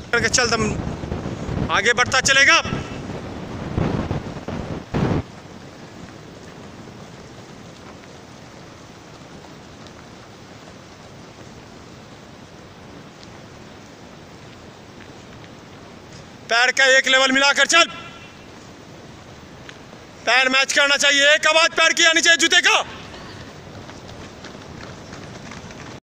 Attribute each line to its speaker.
Speaker 1: करके चल, दम आगे बढ़ता चलेगा। पैर का एक लेवल मिलाकर चल। पैर मैच करना चाहिए, एक आवाज पैर की आनी चाहिए जूते का।